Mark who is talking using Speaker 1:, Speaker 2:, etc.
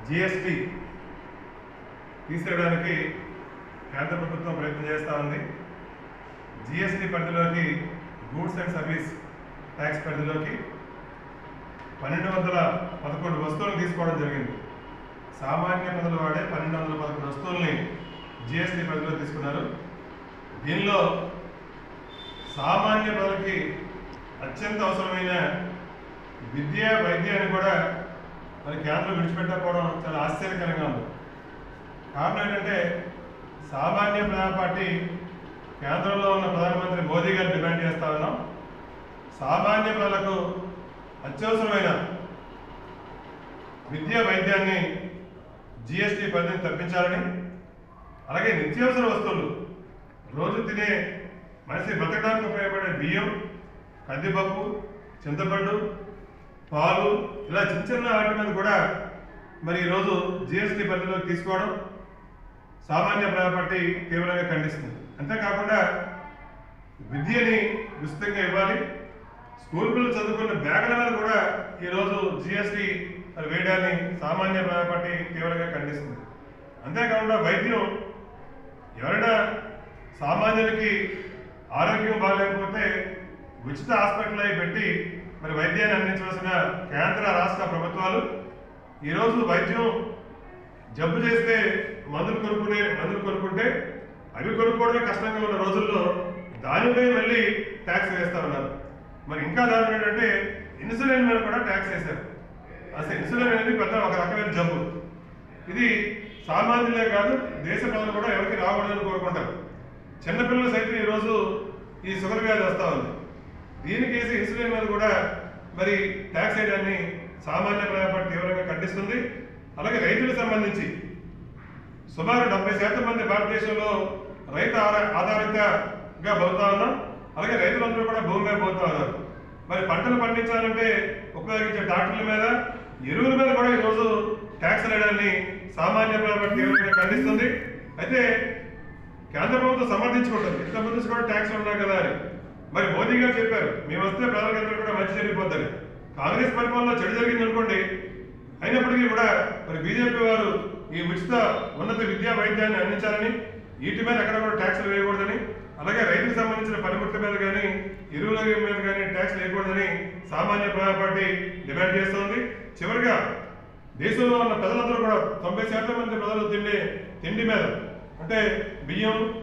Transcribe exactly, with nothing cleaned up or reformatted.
Speaker 1: GST తీసేయడానికి కేంద్ర ప్రభుత్వం ప్రయత్నం చేస్తూ ఉంది. జిఎస్టీ పరిధిలోకి గూడ్స్ అండ్ సర్వీస్ ట్యాక్స్ పరిధిలోకి పన్నెండు వందల పదకొండు వస్తువులు తీసుకోవడం జరిగింది. సామాన్య ప్రజలు వాడే పన్నెండు వందల పదకొండు వస్తువుల్ని జిఎస్టీ పరిధిలో తీసుకున్నారు. దీనిలో సామాన్య ప్రజలకి అత్యంత అవసరమైన విద్య వైద్యాన్ని కూడా మరి కేంద్రం విడిచిపెట్టకపోవడం చాలా ఆశ్చర్యకరంగా ఉంది. కారణం ఏంటంటే సామాన్య ప్రజా పార్టీ కేంద్రంలో ఉన్న ప్రధానమంత్రి మోదీ గారు డిమాండ్ చేస్తా ఉన్నాం, సామాన్య ప్రజలకు అత్యవసరమైన విద్యా వైద్యాన్ని జిఎస్టీ పరిధిని తప్పించాలని, అలాగే నిత్యావసర వస్తువులు రోజు తినే మనిషి బతకడానికి ఉపయోగపడే బియ్యం, కందిపప్పు, చింతపండు, పాలు ఇలా చిన్న చిన్న వాటి మీద కూడా మరి ఈరోజు జిఎస్టీ పరిధిలోకి తీసుకోవడం సామాన్య ప్రజా పార్టీ తీవ్రంగా ఖండిస్తుంది. అంతేకాకుండా విద్యని ఉచితంగా ఇవ్వాలి, స్కూల్ పిల్లలు చదువుకున్న బ్యాగుల మీద కూడా ఈరోజు జిఎస్టీ వేయడాన్ని సామాన్య ప్రజా పార్టీ తీవ్రంగా ఖండిస్తుంది. అంతేకాకుండా వైద్యం ఎవరైనా సామాన్యులకి ఆరోగ్యం బాగాలేకపోతే ఉచిత హాస్పిటల్ అయి పెట్టి మరి వైద్యాన్ని అందించవలసిన కేంద్ర రాష్ట్ర ప్రభుత్వాలు ఈరోజు వైద్యం జబ్బు చేస్తే మందులు కొనుక్కునే మందులు కొనుక్కుంటే అవి కొనుక్కోవడమే కష్టంగా ఉన్న రోజుల్లో దానిపై మళ్ళీ ట్యాక్స్ వేస్తూ ఉన్నారు. మరి ఇంకా దాని ఏంటంటే ఇన్సులిన్ మీద కూడా ట్యాక్స్ వేశారు. అసలు ఇన్సులిన్ అనేది పెద్ద ఒక రకమైన జబ్బు. ఇది సామాన్యులే కాదు దేశ ప్రజలు కూడా ఎవరికి రాకూడదని కోరుకుంటారు. చిన్నపిల్లలు సైతం ఈరోజు ఈ షుగర్ వ్యాధి వస్తూ ఉంది. దీనికి వేసి ఇన్సులిన్ మీద కూడా మరి ట్యాక్స్ వేయడాన్ని సామాన్య ప్రజా పార్టీ తీవ్రంగా ఖండిస్తుంది. అలాగే రైతులకు సంబంధించి సుమారు డెబ్బై శాతం మంది భారతదేశంలో రైతు ఆధారితగా బతుకుతా ఉన్నాం. అలాగే రైతులందరూ కూడా భూమి మీద పోతా ఉన్నారు. మరి పంటలు పండించాలంటే ఉపయోగించే ట్రాక్టర్ల మీద, ఎరువుల మీద కూడా ఈరోజు ట్యాక్స్ వేయడాన్ని సామాన్య ప్రజా పార్టీ తీవ్రంగా ఖండిస్తుంది. అయితే కేంద్ర ప్రభుత్వం సమర్థించుకుంటుంది, ఇంతకుముందు నుంచి కూడా ట్యాక్స్ ఉన్నాయి కదా అని. మరి మోదీ గారు చెప్పారు మేము వస్తే ప్రజలందరూ కూడా మంచి జరిగిపోద్దని. కాంగ్రెస్ పరిపాలనలో చెడు జరిగింది అనుకోండి, అయినప్పటికీ కూడా మరి బీజేపీ వారు ఈ ఉచిత ఉన్నత విద్యా వైద్యాన్ని అందించాలని, వీటి మీద ఎక్కడ కూడా ట్యాక్స్లు వేయకూడదని, అలాగే రైతులకు సంబంధించిన పనిముట్ల మీద కానీ ఎరువుల మీద కానీ ట్యాక్స్ వేయకూడదని సామాన్య ప్రజా పార్టీ డిమాండ్ చేస్తోంది. చివరిగా దేశంలో ఉన్న ప్రజలందరూ కూడా తొంభై శాతం మంది ప్రజలు తిండి తిండి మీద అంటే బియ్యం,